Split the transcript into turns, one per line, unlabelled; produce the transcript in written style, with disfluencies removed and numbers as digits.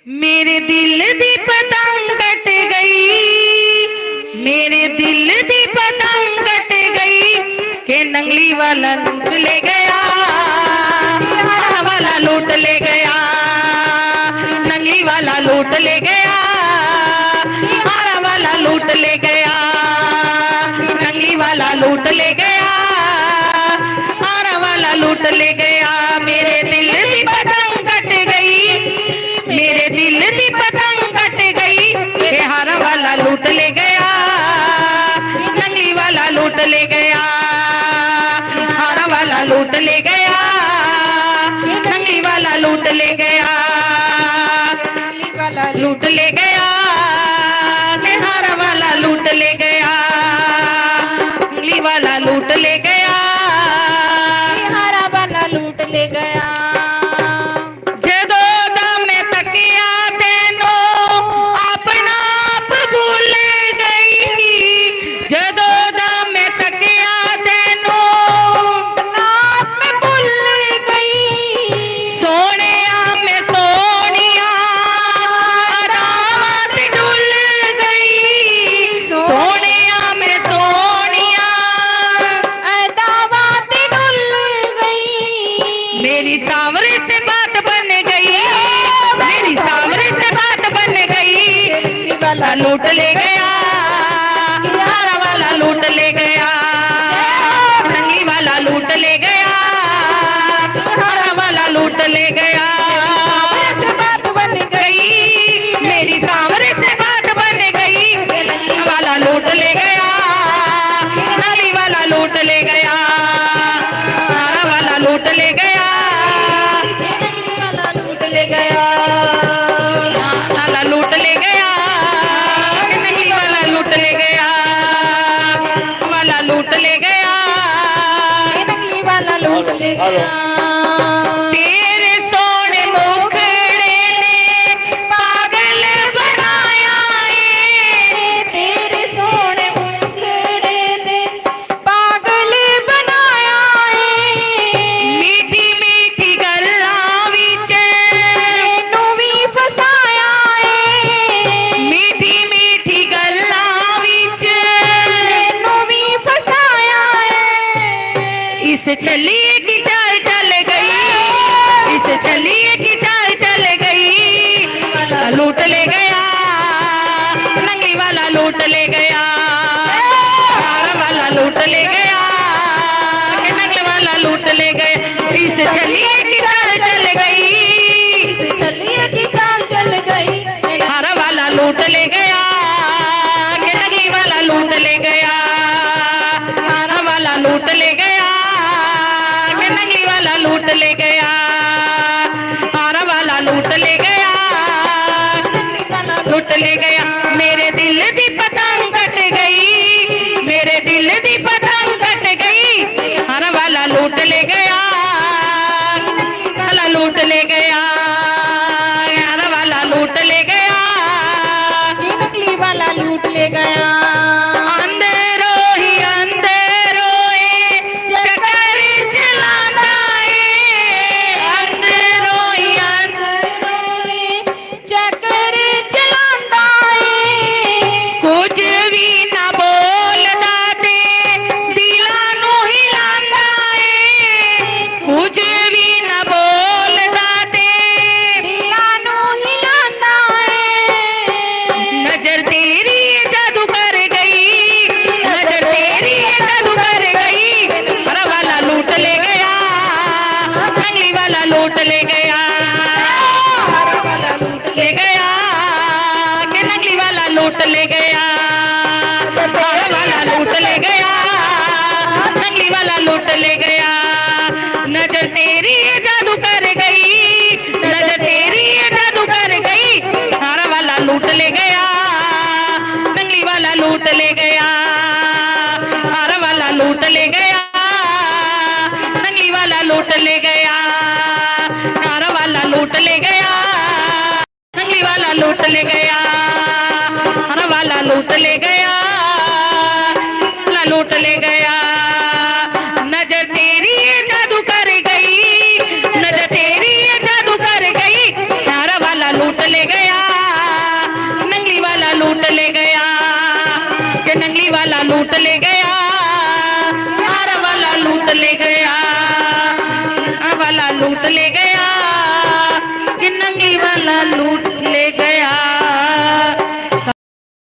मेरे दिल दी पतंग कट गई, मेरे दिल दी पतंग कट गई के नंगली वाला लूट ले गया, वाला लूट ले गया, नंगली वाला लूट ले गया, हारा वाला लूट ले गया, नंगली वाला लूट ले गया, हारा वाला लूट ले गया। मेरे दिल दी पतंग कट गई, मेरे दिल दी पतंग कट गई, ये हारा वाला लूट ले गया, नंगली वाला लूट ले गया, हारा वाला लूट ले गया, नंगली वाला लूट ले गया, लूट ले गया, हारा वाला लूट ले गया, नंगली वाला लूट ले गया, हारा वाला लूट ले गया। मेरी सावरे से बात बन गई, मेरी सावरे से बात बन गई, वाला लूट ले गया, हारा वाला लूट ले गया, नंगली वाला लूट ले गया, हारा वाला लूट ले गया। से बात बन गई, मेरी सावरे से बात बन गई, वाला लूट ले गया, नंगली वाला लूट ले गया, हारा वाला लूट ले गया, ले गया, वाला लूट ले गया, नंगली वाला लूट ले गया, वाला लूट ले गया, नंगली वाला लूट ले गया। तेरे सोने मुखड़े ने पागल बनाया है, तेरे सोने मुखड़े ने पागल बनाया है, मीठी मीठी गल्ला विच फसाया है, मीठी मीठी गल्ला विच भी फसाया है। इस छलिए की चाल चल गई, इस छलिए की चाल चल गई, लूट ले गया, नंगली वाला लूट ले गया, हारा वाला लूट ले गया, नंगली वाला लूट ले गया। इस छलिए की चाल चल गई, इस छलिए की चाल चल गई, हारा वाला लूट ले गया, नंगली वाला लूट ले गया, हारा वाला लूट ले गया, नंगली वाला लूट ले गया, हारा वाला लूट ले गया, लूट ले गया। मेरे दिल दी पतंग कट गई, मेरे दिल दी पतंग कट गई, हारा वाला लूट ले गया, वाला लूट ले गया, हारा वाला लूट ले गया, नंगली वाला लूट ले गया। अंधेरो ही अंधेरो चक्कर चलाता है, अंधेरो ही अंधेरो चक्कर चलाता है, कुछ भी ना बोलदा ते दिलां नूं हिलांदा है, कुछ भी ना बोलदा ते दिलां नूं हिलांदा है। नजर तेरी जादू कर गई, नजर तेरी जादू कर गई, हारा वाला लूट ले गया, नंगली वाला लूट ले गया, हारा वाला लूट ले गया, के नंगली वाला लूट ले गया, हारा वाला लूट ले गया, नंगली वाला लूट ले गया। नजर तेरी जादू कर गई, नजर तेरी जादू कर गई, हारा वाला लूट ले गया, नंगली वाला लूट ले गया, हारा वाला लूट ले गया, नंगली वाला लूट ले गया, हारा वाला लूट ले गया, नंगली वाला लूट ले गया, हारा वाला लूट ले गया, लूट ले गया। नजर तेरी जादू कर गई, नजर तेरी जादू कर गई, हारा वाला लूट ले गया। लूट ले गया।